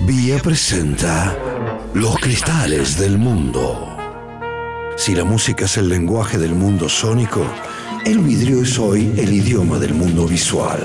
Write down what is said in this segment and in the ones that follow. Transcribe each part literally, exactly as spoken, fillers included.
Vía presenta Los cristales del mundo. Si la música es el lenguaje del mundo sónico, el vidrio es hoy el idioma del mundo visual.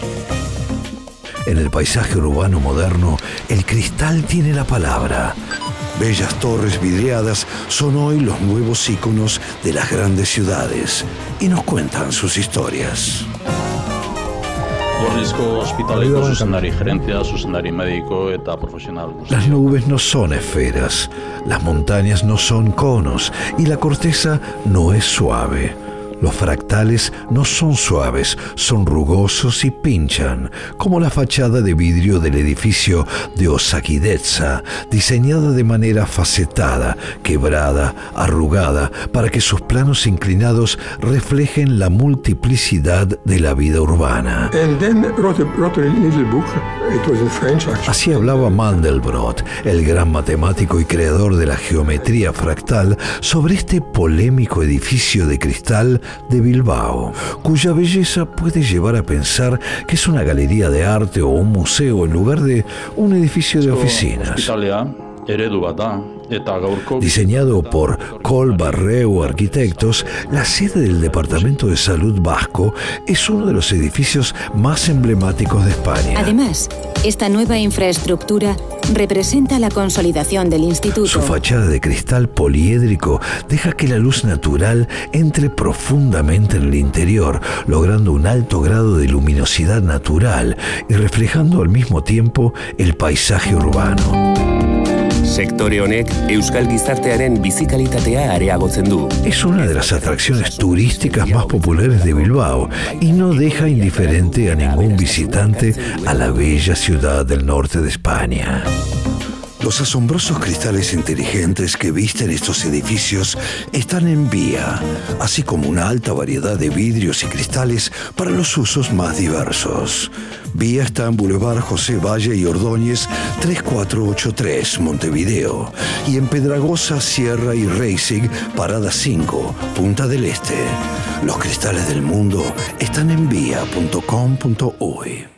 En el paisaje urbano moderno, el cristal tiene la palabra. Bellas torres vidriadas son hoy los nuevos íconos de las grandes ciudades y nos cuentan sus historias. Gorrizko ospitaleko zuzendari gerentzia, zuzendari médico eta profesional. Las nubes no son esferas, las montañas no son conos y la corteza no es suave. Los fractales no son suaves, son rugosos y pinchan, como la fachada de vidrio del edificio de Osakidetza, diseñada de manera facetada, quebrada, arrugada, para que sus planos inclinados reflejen la multiplicidad de la vida urbana. Así hablaba Mandelbrot, el gran matemático y creador de la geometría fractal, sobre este polémico edificio de cristal de Bilbao, cuya belleza puede llevar a pensar que es una galería de arte o un museo en lugar de un edificio de oficinas. Diseñado por Col Barreu Arquitectos, la sede del Departamento de Salud Vasco es uno de los edificios más emblemáticos de España. Además, esta nueva infraestructura representa la consolidación del instituto. Su fachada de cristal poliédrico deja que la luz natural entre profundamente en el interior, logrando un alto grado de luminosidad natural y reflejando al mismo tiempo el paisaje urbano. Sektore honek euskal gizartearen bizikalitatea areagotzen du. Es una de las atracciones turísticas más populares de Bilbao y no deja indiferente a ningún visitante a la bella ciudad del norte de España. Los asombrosos cristales inteligentes que visten estos edificios están en Vía, así como una alta variedad de vidrios y cristales para los usos más diversos. Vía está en Boulevard José Valle y Ordóñez tres cuatro ocho tres, Montevideo, y en Pedragosa, Sierra y Reisig, Parada cinco, Punta del Este. Los cristales del mundo están en vía punto com punto uy.